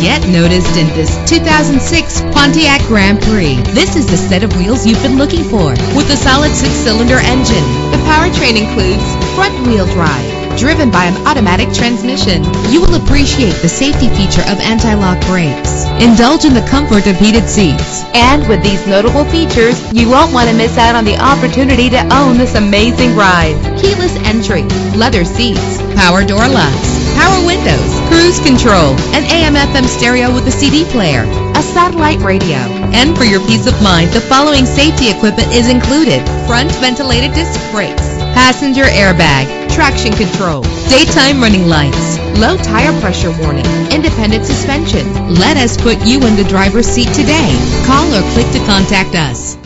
get noticed in this 2006 Pontiac Grand Prix. This is the set of wheels you've been looking for, with a solid 6-cylinder engine. The powertrain includes front-wheel drive, driven by an automatic transmission. You will appreciate the safety feature of anti-lock brakes. Indulge in the comfort of heated seats. And with these notable features, you won't want to miss out on the opportunity to own this amazing ride. Keyless entry, leather seats, power door locks, power windows, cruise control, an AM/FM stereo with a CD player, a satellite radio. And for your peace of mind, the following safety equipment is included: front ventilated disc brakes, passenger airbag, traction control, daytime running lights, low tire pressure warning, independent suspension. Let us put you in the driver's seat today. Call or click to contact us.